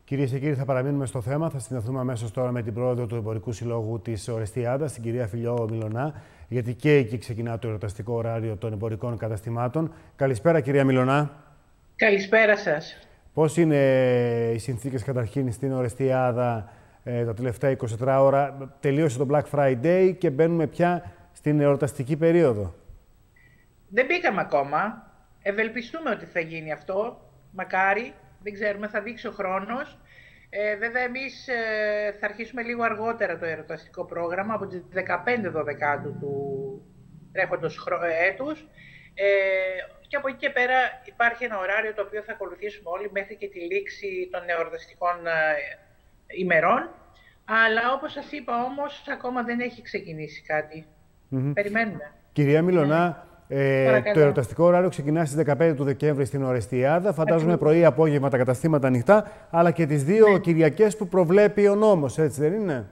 Κυρίες και κύριοι, θα παραμείνουμε στο θέμα. Θα συναντηθούμε αμέσως τώρα με την πρόεδρο του Εμπορικού Συλλόγου της Ορεστιάδας, την κυρία Φιλιό Μιλωνά, γιατί και εκεί ξεκινά το εορταστικό ωράριο των εμπορικών καταστημάτων. Καλησπέρα, κυρία Μιλωνά. Καλησπέρα σας. Πώς είναι οι συνθήκες καταρχήν στην Ορεστιάδα τα τελευταία 24 ώρα? Τελείωσε το Black Friday και μπαίνουμε πια στην εορταστική περίοδο. Δεν μπήκαμε ακόμα. Ευελπιστούμε ότι θα γίνει αυτό. Μακάρι. Δεν ξέρουμε, θα δείξει ο χρόνος. Βέβαια, εμείς θα αρχίσουμε λίγο αργότερα το εορταστικό πρόγραμμα, από τις 15 Δωδεκάτου του τρέχοντος έτους. Και από εκεί και πέρα υπάρχει ένα ωράριο το οποίο θα ακολουθήσουμε όλοι μέχρι και τη λήξη των εορταστικών ημερών. Αλλά όπως σας είπα όμως, ακόμα δεν έχει ξεκινήσει κάτι. Περιμένουμε. Κυρία Μιλωνά, το εορταστικό ωράριο ξεκινά στις 15 του Δεκέμβρη στην Ορεστιάδα. Φαντάζομαι πρωί-απόγευμα τα καταστήματα ανοιχτά, αλλά και τις δύο Κυριακές που προβλέπει ο νόμος, έτσι δεν είναι?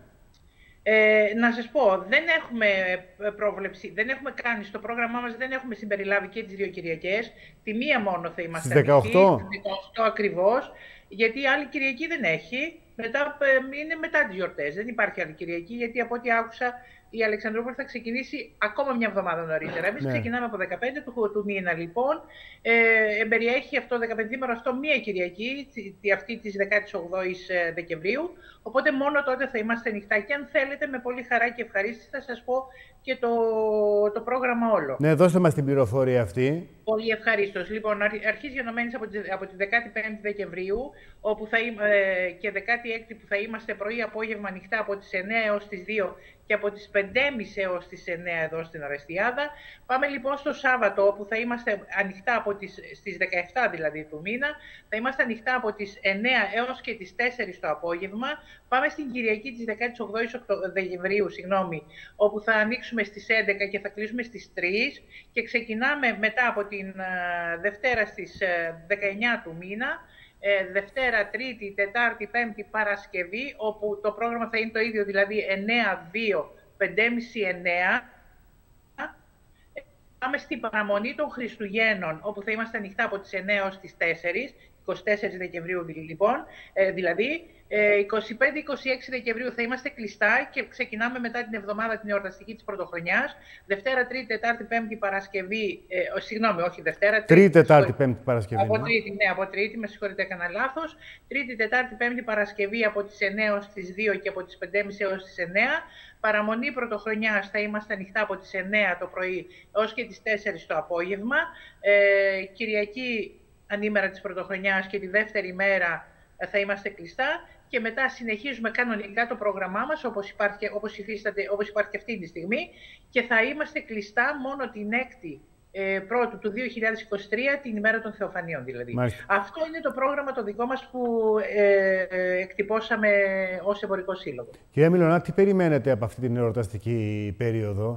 Να σας πω, δεν έχουμε πρόβλεψη, δεν έχουμε κάνει στο πρόγραμμά μας, δεν έχουμε συμπεριλάβει και τις δύο Κυριακές. Τη μία μόνο θα είμαστε στις 18. Στις 18 ακριβώς, γιατί η άλλη Κυριακή δεν έχει. Είναι μετά τις γιορτές, δεν υπάρχει άλλη Κυριακή, γιατί από ό,τι άκουσα η Αλεξανδρούπολη θα ξεκινήσει ακόμα μια εβδομάδα νωρίτερα. Εμείς ξεκινάμε από 15 του μήνα, λοιπόν. Εμπεριέχει αυτό το 15 αυτό μία Κυριακή, αυτή της 18ης Δεκεμβρίου. Οπότε μόνο τότε θα είμαστε ανοιχτά. Και αν θέλετε, με πολύ χαρά και ευχαρίστηση θα σας πω και το πρόγραμμα όλο. Ναι, δώστε μας την πληροφορία αυτή. Πολύ ευχαρίστως. Λοιπόν, αρχίζει γενομένης από τη 15η Δεκεμβρίου, όπου και 16η που θα είμαστε πρωί-απόγευμα ανοιχτά από τις 9 έως τις 2 και από τις 5.30 έως τις 9 εδώ στην Ορεστιάδα. Πάμε λοιπόν στο Σάββατο, όπου θα είμαστε ανοιχτά στις 17 δηλαδή του μήνα. Θα είμαστε ανοιχτά από τις 9 έως και τις 4 το απόγευμα. Πάμε στην Κυριακή της 18ης Δεκεμβρίου, όπου θα ανοίξουμε στις 11 και θα κλείσουμε στις 3 και ξεκινάμε μετά από την Δευτέρα στις 19 του μήνα. Δευτέρα, Τρίτη, Τετάρτη, Πέμπτη, Παρασκευή, όπου το πρόγραμμα θα είναι το ίδιο, δηλαδή 9-2, 5.30-9. Πάμε στην παραμονή των Χριστουγέννων, όπου θα είμαστε ανοιχτά από τις 9 έως τις 4, 24 Δεκεμβρίου λοιπόν, δηλαδή 25-26 Δεκεμβρίου θα είμαστε κλειστά και ξεκινάμε μετά την εβδομάδα την εορταστική της Πρωτοχρονιάς. Δευτέρα, Τρίτη, Τετάρτη, Πέμπτη, Παρασκευή, συγγνώμη, όχι Δευτέρα. Τρίτη, Τετάρτη, Πέμπτη, Παρασκευή. Από Τρίτη, με συγχωρείτε, έκανα λάθος. Τρίτη, Τετάρτη, Πέμπτη, Παρασκευή από τις 9 έως τις 2 και από τις 5.30 έως τις 9. Παραμονή Πρωτοχρονιάς θα είμαστε ανοιχτά από τις 9 το πρωί έως και τις 4 το απόγευμα. Κυριακή, ανήμερα της Πρωτοχρονιάς, και τη δεύτερη μέρα θα είμαστε κλειστά και μετά συνεχίζουμε κανονικά το πρόγραμμά μας όπως υπάρχει αυτή τη στιγμή και θα είμαστε κλειστά μόνο την 6η Πρώτου του 2023, την ημέρα των Θεοφανίων δηλαδή. Μάλιστα. Αυτό είναι το πρόγραμμα το δικό μας που εκτυπώσαμε ως Εμπορικό Σύλλογο. Κυρία Μιλωνά, τι περιμένετε από αυτή την εορταστική περίοδο?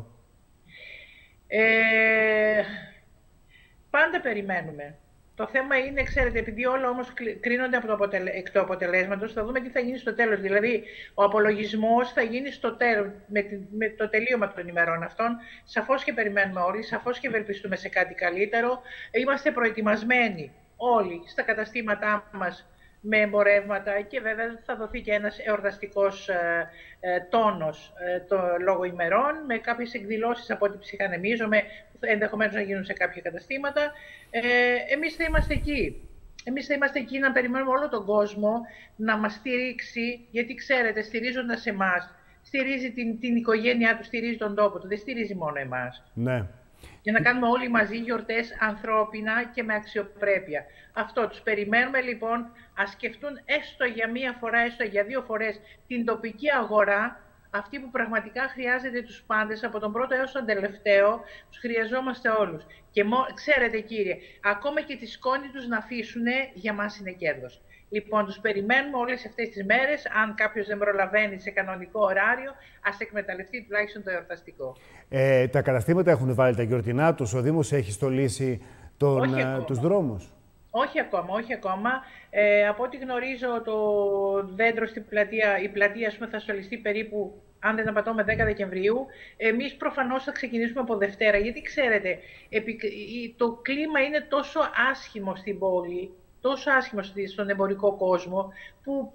Πάντα περιμένουμε. Το θέμα είναι, ξέρετε, επειδή όλα όμως κρίνονται εκ του αποτελέσματος, θα δούμε τι θα γίνει στο τέλος. Δηλαδή, ο απολογισμός θα γίνει στο τέλος, με το τελείωμα των ημερών αυτών. Σαφώς και περιμένουμε όλοι, σαφώς και ευελπιστούμε σε κάτι καλύτερο. Είμαστε προετοιμασμένοι όλοι στα καταστήματά μας με εμπορεύματα και βέβαια θα δοθεί και ένας εορταστικός τόνος λόγω ημερών, με κάποιες εκδηλώσεις από ό,τι ψυχανεμίζομαι, ενδεχομένως να γίνουν σε κάποια καταστήματα. Εμείς θα είμαστε εκεί. Εμείς θα είμαστε εκεί να περιμένουμε όλο τον κόσμο να μας στηρίξει, γιατί ξέρετε, στηρίζοντας εμάς, στηρίζει την οικογένειά του, στηρίζει τον τόπο του, δεν στηρίζει μόνο εμάς. Ναι. Για να κάνουμε όλοι μαζί γιορτές ανθρώπινα και με αξιοπρέπεια. Αυτό τους περιμένουμε λοιπόν, ας σκεφτούν έστω για μία φορά, έστω για 2 φορές την τοπική αγορά, αυτή που πραγματικά χρειάζεται τους πάντες, από τον πρώτο έως τον τελευταίο, τους χρειαζόμαστε όλους. Και ξέρετε κύριε, ακόμα και τη σκόνη τους να αφήσουν, για μας είναι κέρδος. Λοιπόν, τους περιμένουμε όλες αυτές τις μέρες. Αν κάποιος δεν προλαβαίνει σε κανονικό ωράριο, ας εκμεταλλευτεί τουλάχιστον το εορταστικό. Τα καταστήματα έχουν βάλει τα γιορτινά τους, ο Δήμος έχει στολίσει τους δρόμους? Όχι ακόμα, όχι ακόμα. Από ό,τι γνωρίζω, το δέντρο στην πλατεία, η πλατεία θα στολιστεί περίπου, αν δεν απατώ, με 10 Δεκεμβρίου. Εμείς προφανώς θα ξεκινήσουμε από Δευτέρα, γιατί ξέρετε, το κλίμα είναι τόσο άσχημο στην πόλη, τόσο άσχημα στον εμπορικό κόσμο, που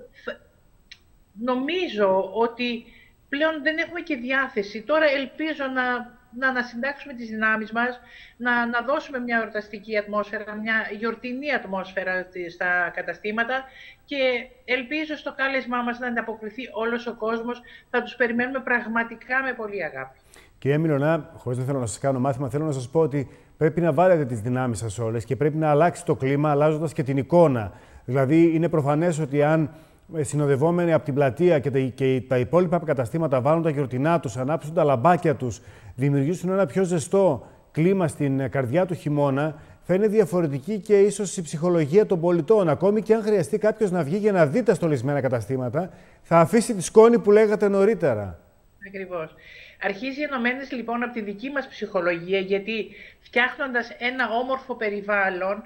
νομίζω ότι πλέον δεν έχουμε και διάθεση. Τώρα ελπίζω να ανασυντάξουμε τις δυνάμεις μας, να δώσουμε μια εορταστική ατμόσφαιρα, μια γιορτινή ατμόσφαιρα στα καταστήματα και ελπίζω στο κάλεσμά μας να ανταποκριθεί όλος ο κόσμος. Θα τους περιμένουμε πραγματικά με πολύ αγάπη. Κυρία Μιλωνά, χωρίς να θέλω να σας κάνω μάθημα, θέλω να σας πω ότι πρέπει να βάλετε τις δυνάμεις σας όλες και πρέπει να αλλάξει το κλίμα, αλλάζοντας και την εικόνα. Δηλαδή, είναι προφανές ότι αν συνοδευόμενοι από την πλατεία και τα υπόλοιπα καταστήματα βάλουν τα γιορτινά τους, ανάψουν τα λαμπάκια τους, δημιουργήσουν ένα πιο ζεστό κλίμα στην καρδιά του χειμώνα, θα είναι διαφορετική και ίσως η ψυχολογία των πολιτών. Ακόμη και αν χρειαστεί κάποιος να βγει για να δει τα στολισμένα καταστήματα, θα αφήσει τη σκόνη που λέγατε νωρίτερα. Ακριβώς. Αρχίζει ενωμένες λοιπόν από τη δική μας ψυχολογία, γιατί φτιάχνοντας ένα όμορφο περιβάλλον,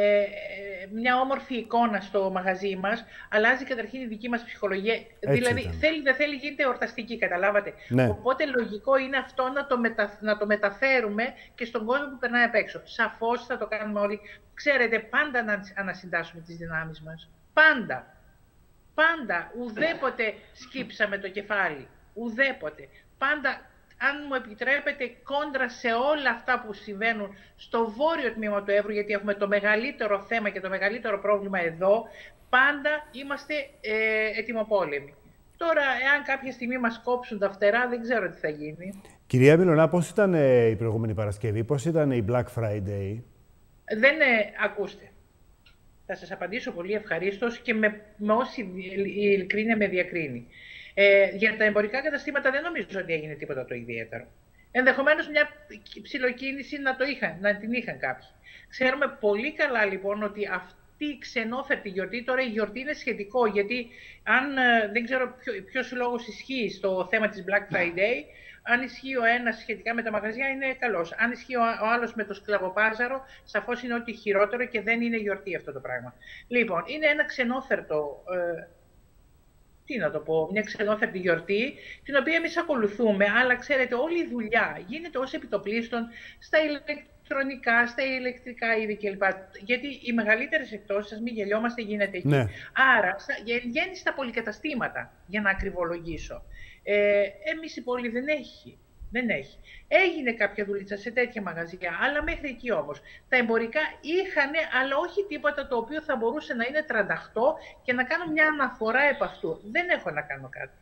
μια όμορφη εικόνα στο μαγαζί μας, αλλάζει καταρχήν η δική μας ψυχολογία. Έτσι δηλαδή, θέλει δεν θέλει, γίνεται εορταστική, καταλάβατε. Ναι. Οπότε λογικό είναι αυτό να το μεταφέρουμε και στον κόσμο που περνάει απ' έξω. Σαφώς θα το κάνουμε όλοι. Ξέρετε, πάντα να ανασυντάσσουμε τις δυνάμεις μας. Πάντα. Πάντα. Ουδέποτε σκύψαμε το κεφάλι. Ουδέποτε. Πάντα, αν μου επιτρέπετε, κόντρα σε όλα αυτά που συμβαίνουν στο βόρειο τμήμα του Εύρου, γιατί έχουμε το μεγαλύτερο θέμα και το μεγαλύτερο πρόβλημα εδώ, πάντα είμαστε ετοιμοπόλεμοι. Τώρα, εάν κάποια στιγμή μας κόψουν τα φτερά, δεν ξέρω τι θα γίνει. Κυρία Μιλωνά, πώς ήταν η προηγούμενη Παρασκευή, πώς ήταν η Black Friday? Δεν ακούστε. Θα σας απαντήσω πολύ ευχαρίστως και με όση ειλικρίνεια με διακρίνει. Για τα εμπορικά καταστήματα δεν νομίζω ότι έγινε τίποτα το ιδιαίτερο. Ενδεχομένως μια ψιλοκίνηση να την είχαν κάποιοι. Ξέρουμε πολύ καλά λοιπόν ότι αυτή η ξενόφερτη γιορτή, τώρα η γιορτή είναι σχετικό, γιατί αν δεν ξέρω ποιος λόγος ισχύει στο θέμα της Black Friday, αν ισχύει ο ένας σχετικά με τα μαγαζιά είναι καλός. Αν ισχύει ο άλλος με το σκλαβοπάζαρο, σαφώς είναι ότι χειρότερο και δεν είναι γιορτή αυτό το πράγμα. Λοιπόν, είναι ένα ξενόφερτο μια ξενόφερτη γιορτή, την οποία εμείς ακολουθούμε, αλλά ξέρετε, όλη η δουλειά γίνεται ως επιτοπλίστων στα ηλεκτρονικά, στα ηλεκτρικά είδη κλπ. Γιατί οι μεγαλύτερες εκτόσεις, μην γελιόμαστε, γίνεται εκεί. Ναι. Άρα, βγαίνει στα πολυκαταστήματα, για να ακριβολογήσω. Εμείς η πόλη δεν έχει. Έγινε κάποια δουλίτσα σε τέτοια μαγαζιά, αλλά μέχρι εκεί όμως. Τα εμπορικά είχανε, αλλά όχι τίποτα το οποίο θα μπορούσε να είναι τρανταχτό και να κάνω μια αναφορά επ' αυτού. Δεν έχω να κάνω κάτι.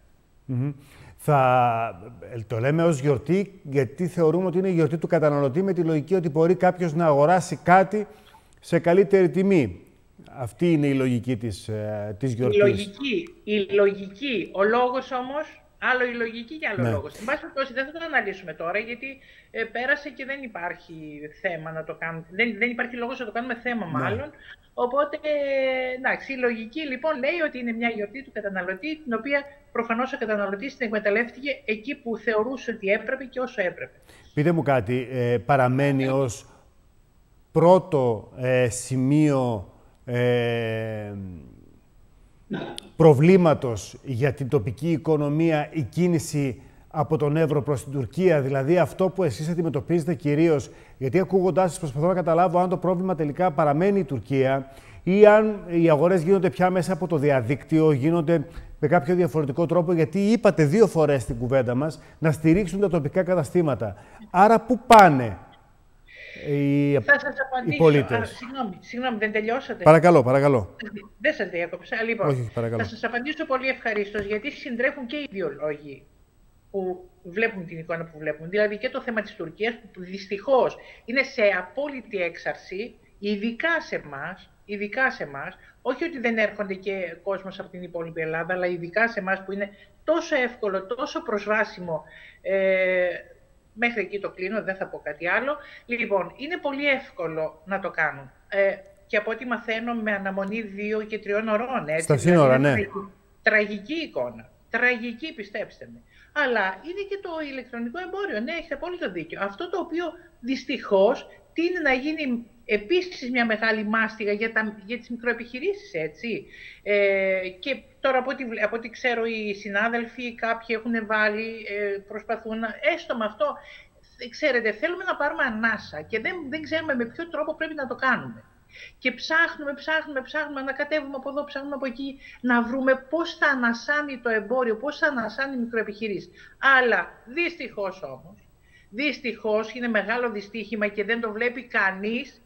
Το λέμε ως γιορτή, γιατί θεωρούμε ότι είναι η γιορτή του καταναλωτή, με τη λογική ότι μπορεί κάποιος να αγοράσει κάτι σε καλύτερη τιμή. Αυτή είναι η λογική της γιορτής. Η λογική. Ο λόγος όμως, άλλο η λογική και άλλο λόγος. Εν πάση περιπτώσει, δεν θα το αναλύσουμε τώρα, γιατί πέρασε και δεν υπάρχει θέμα να το κάνουμε. Δεν υπάρχει λόγος να το κάνουμε θέμα, μάλλον. Οπότε, εντάξει, η λογική λοιπόν λέει ότι είναι μια γιορτή του καταναλωτή, την οποία προφανώς ο καταναλωτής την εκμεταλλεύτηκε εκεί που θεωρούσε ότι έπρεπε και όσο έπρεπε. Πείτε μου κάτι, παραμένει ως πρώτο σημείο προβλήματος για την τοπική οικονομία η κίνηση από τον Εύρο προς την Τουρκία, δηλαδή αυτό που εσείς αντιμετωπίζετε κυρίως, γιατί ακούγοντάς σας προσπαθώ να καταλάβω αν το πρόβλημα τελικά παραμένει η Τουρκία ή αν οι αγορές γίνονται πια μέσα από το διαδίκτυο, γίνονται με κάποιο διαφορετικό τρόπο, γιατί είπατε 2 φορές στην κουβέντα μας να στηρίξουν τα τοπικά καταστήματα. Άρα πού πάνε θα σας απαντήσω. Οι πολίτες? Συγγνώμη, δεν τελειώσατε? Παρακαλώ. Δεν σας διάκοψα. Λοιπόν, όχι, θα σας απαντήσω πολύ ευχαρίστως, γιατί συντρέχουν και οι δύο λόγοι που βλέπουν την εικόνα που βλέπουν. Δηλαδή και το θέμα της Τουρκίας, που δυστυχώς είναι σε απόλυτη έξαρση, ειδικά σε εμάς, όχι ότι δεν έρχονται και κόσμος από την υπόλοιπη Ελλάδα, αλλά ειδικά σε εμάς που είναι τόσο εύκολο, τόσο προσβάσιμο. Μέχρι εκεί το κλείνω, δεν θα πω κάτι άλλο. Λοιπόν, είναι πολύ εύκολο να το κάνουν. Και από ό,τι μαθαίνω, με αναμονή 2 και 3 ωρών. Έτσι, στα σύνορα, ναι. Τραγική εικόνα. Τραγική, πιστέψτε με. Αλλά είναι και το ηλεκτρονικό εμπόριο. Ναι, έχετε απόλυτο δίκιο. Αυτό το οποίο δυστυχώς τείνει να γίνει επίσης μια μεγάλη μάστιγα για τις μικροεπιχειρήσεις, έτσι. Και τώρα από ό,τι ξέρω οι συνάδελφοι, κάποιοι έχουν βάλει, προσπαθούν, έστω με αυτό, ξέρετε, θέλουμε να πάρουμε ανάσα και δεν ξέρουμε με ποιο τρόπο πρέπει να το κάνουμε. Και ψάχνουμε, ανακατεύουμε από εδώ, ψάχνουμε από εκεί, να βρούμε πώς θα ανασάνει το εμπόριο, πώς θα ανασάνει η μικροεπιχειρήση. Αλλά δυστυχώς όμως, δυστυχώς είναι μεγάλο δυστύχημα και δεν το βλέπει κανείς.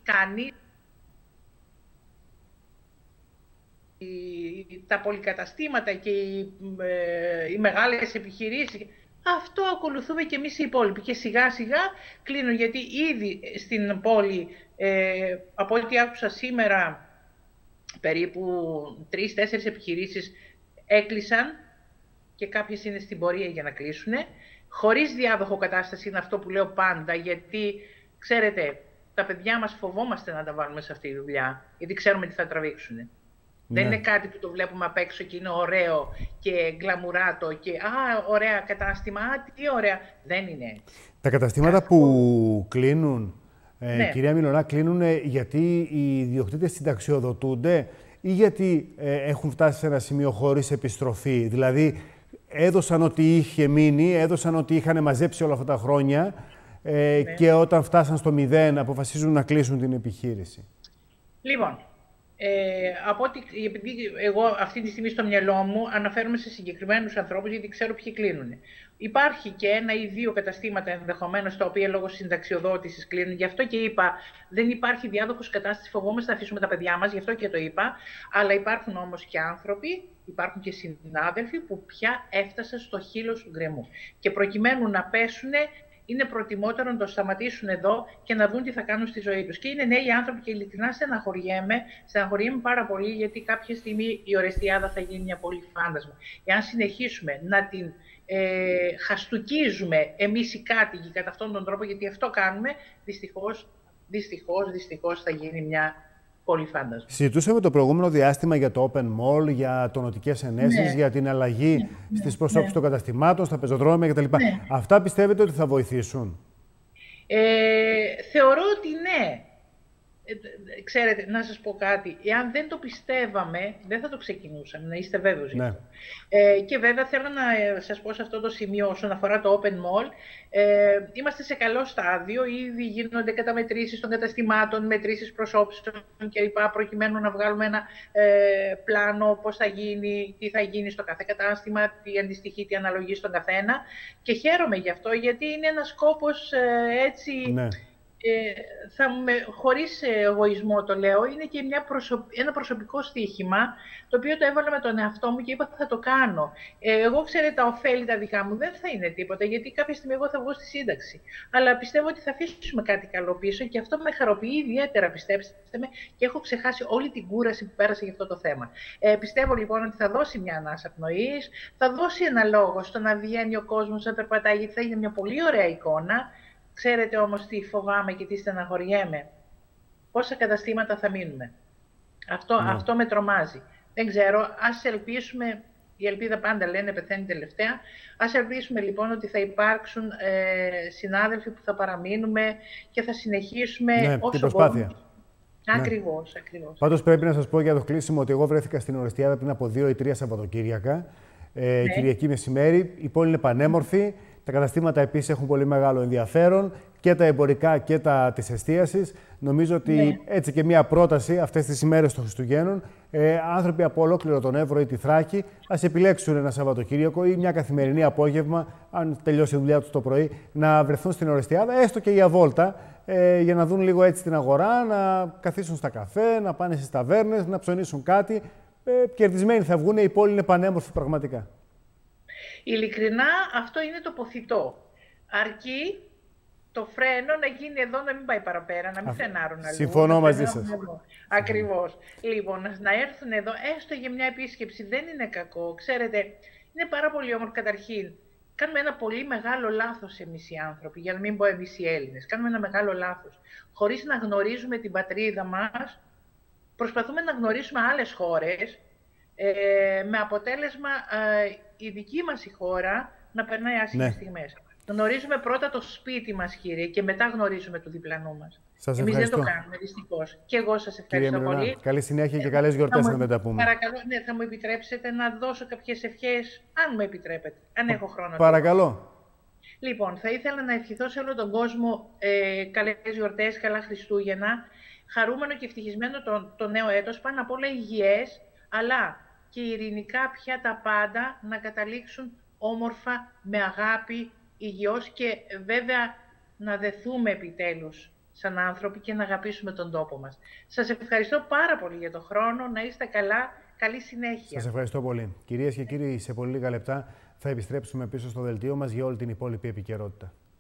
Τα πολυκαταστήματα και οι μεγάλες επιχειρήσεις, αυτό ακολουθούμε και εμείς οι υπόλοιποι. Και σιγά σιγά κλείνουν, γιατί ήδη στην πόλη, από ό,τι άκουσα σήμερα, περίπου 3-4 επιχειρήσεις έκλεισαν και κάποιες είναι στην πορεία για να κλείσουν. Χωρίς διάδοχο κατάσταση είναι αυτό που λέω πάντα, γιατί ξέρετε, τα παιδιά μας φοβόμαστε να τα βάλουμε σε αυτή τη δουλειά, γιατί ξέρουμε τι θα τραβήξουν. Ναι. Δεν είναι κάτι που το βλέπουμε απ' έξω και είναι ωραίο και γκλαμουράτο και ωραία κατάστημα, τι ωραία. Δεν είναι έτσι. Τα καταστήματα που κλείνουν, ναι, κυρία Μιλωνά, κλείνουν γιατί οι ιδιοκτήτες συνταξιοδοτούνται ή γιατί έχουν φτάσει σε ένα σημείο χωρίς επιστροφή? Δηλαδή, έδωσαν ό,τι είχε μείνει, έδωσαν ό,τι είχαν μαζέψει όλα αυτά τα χρόνια, ναι, και όταν φτάσαν στο 0 αποφασίζουν να κλείσουν την επιχείρηση. Λοιπόν, επειδή εγώ αυτή τη στιγμή στο μυαλό μου αναφέρομαι σε συγκεκριμένους ανθρώπους, γιατί ξέρω ποιοι κλείνουν. Υπάρχει και 1 ή 2 καταστήματα ενδεχομένως, τα οποία λόγω συνταξιοδότησης κλείνουν. Γι' αυτό και είπα, δεν υπάρχει διάδοχος κατάσταση, φοβόμαστε να αφήσουμε τα παιδιά μας, γι' αυτό και το είπα. Αλλά υπάρχουν όμως και άνθρωποι, υπάρχουν και συνάδελφοι που πια έφτασαν στο χείλος του γκρεμού. Και προκειμένου να πέσουνε, είναι προτιμότερο να το σταματήσουν εδώ και να δουν τι θα κάνουν στη ζωή τους. Και είναι νέοι άνθρωποι και ειλικρινά στεναχωριέμαι πάρα πολύ, γιατί κάποια στιγμή η Ορεστιάδα θα γίνει μια πόλη φάντασμα. Εάν συνεχίσουμε να την χαστουκίζουμε εμείς οι κάτοικοι κατά αυτόν τον τρόπο, γιατί αυτό κάνουμε, δυστυχώς θα γίνει μια πολύ φάντασμα. Συζητούσαμε το προηγούμενο διάστημα για το Open Mall, για τονωτικές ενέσεις, ναι, για την αλλαγή, ναι, στις προσώπους, ναι, των καταστημάτων, στα πεζοδρόμια κτλ. Ναι. Αυτά πιστεύετε ότι θα βοηθήσουν? Θεωρώ ότι ναι. Ξέρετε, να σας πω κάτι. Εάν δεν το πιστεύαμε, δεν θα το ξεκινούσαμε, να είστε βέβαιος. Ναι. Και βέβαια θέλω να σας πω σε αυτό το σημείο, όσον αφορά το Open Mall, είμαστε σε καλό στάδιο. Ήδη γίνονται καταμετρήσεις των καταστημάτων, μετρήσεις προσώπησεων κλπ. Προκειμένου να βγάλουμε ένα πλάνο, πώς θα γίνει, τι θα γίνει στο κάθε κατάστημα, τι αντιστοιχεί, τι αναλογεί στον καθένα. Και χαίρομαι γι' αυτό, γιατί είναι ένας κόπος έτσι... Ναι. Χωρίς εγωισμό το λέω, είναι και ένα προσωπικό στοίχημα, το οποίο το έβαλα με τον εαυτό μου και είπα θα το κάνω. Εγώ, ξέρετε, τα ωφέλη τα δικά μου δεν θα είναι τίποτα, γιατί κάποια στιγμή εγώ θα βγω στη σύνταξη. Αλλά πιστεύω ότι θα αφήσουμε κάτι καλό πίσω και αυτό με χαροποιεί ιδιαίτερα, πιστέψτε με, και έχω ξεχάσει όλη την κούραση που πέρασε για αυτό το θέμα. Πιστεύω λοιπόν ότι θα δώσει μια ανάσα πνοής, θα δώσει ένα λόγο στο να βγαίνει ο κόσμος, να περπατάει, γιατί θα είναι μια πολύ ωραία εικόνα. Ξέρετε όμως τι φοβάμαι και τι στεναχωριέμαι? Πόσα καταστήματα θα μείνουμε? Αυτό με τρομάζει. Δεν ξέρω, ας ελπίσουμε, η ελπίδα πάντα λένε πεθαίνει τελευταία, ας ελπίσουμε λοιπόν ότι θα υπάρξουν συνάδελφοι που θα παραμείνουμε και θα συνεχίσουμε, ναι, όσο μπορούμε. Ακριβώς, ακριβώς. Πάντως πρέπει να σας πω για το κλείσιμο ότι εγώ βρέθηκα στην Ορεστιάδα πριν από 2 ή 3 Σαββατοκύριακα, ναι, Κυριακή μεσημέρι, η πόλη είναι πανέμορφη. Τα καταστήματα επίσης έχουν πολύ μεγάλο ενδιαφέρον, και τα εμπορικά και τα της εστίασης. Νομίζω ότι, ναι, έτσι και μία πρόταση αυτές τις ημέρες των Χριστουγέννων, άνθρωποι από ολόκληρο τον Εύρο ή τη Θράκη ας επιλέξουν ένα Σαββατοκύριακο ή μια καθημερινή απόγευμα, αν τελειώσει η δουλειά τους το πρωί, να βρεθούν στην Ορεστιάδα, έστω και για βόλτα, για να δουν λίγο έτσι την αγορά, να καθίσουν στα καφέ, να πάνε στις ταβέρνες, να ψωνίσουν κάτι. Κερδισμένοι θα βγουν, η πόλη είναι πανέμορφη πραγματικά. Ειλικρινά, αυτό είναι το ποθητό. Αρκεί το φρένο να γίνει εδώ, να μην πάει παραπέρα, να μην φρενάρουν αλλού. Συμφωνώ μαζί σας. Ακριβώς. Λοιπόν, να έρθουν εδώ, έστω για μια επίσκεψη, δεν είναι κακό. Ξέρετε, είναι πάρα πολύ όμορφο. Καταρχήν, κάνουμε ένα πολύ μεγάλο λάθος εμείς οι άνθρωποι, για να μην πω εμείς οι Έλληνες. Κάνουμε ένα μεγάλο λάθος. Χωρίς να γνωρίζουμε την πατρίδα μας, προσπαθούμε να γνωρίσουμε άλλες χώρες, με αποτέλεσμα η δική μας η χώρα να περνάει άσχημες στιγμές. Γνωρίζουμε πρώτα το σπίτι μας, κύριε, και μετά γνωρίζουμε το διπλανό μας. Εμείς δεν το κάνουμε, δυστυχώς. Και εγώ σας ευχαριστώ πολύ. Καλή συνέχεια και καλές γιορτές να τα πούμε. Παρακαλώ, ναι, θα μου επιτρέψετε να δώσω κάποιες ευχές, αν μου επιτρέπετε, αν έχω χρόνο. Παρακαλώ. Λοιπόν, θα ήθελα να ευχηθώ σε όλο τον κόσμο καλές γιορτές, καλά Χριστούγεννα. χαρούμενο και ευτυχισμένο το νέο έτος, πάνω απ' όλα υγιές, αλλά και ειρηνικά πια τα πάντα να καταλήξουν όμορφα, με αγάπη, υγιώς και βέβαια να δεθούμε επιτέλους σαν άνθρωποι και να αγαπήσουμε τον τόπο μας. Σας ευχαριστώ πάρα πολύ για τον χρόνο, να είστε καλά, καλή συνέχεια. Σας ευχαριστώ πολύ. Κυρίες και κύριοι, σε πολύ λίγα λεπτά θα επιστρέψουμε πίσω στο δελτίο μας για όλη την υπόλοιπη επικαιρότητα.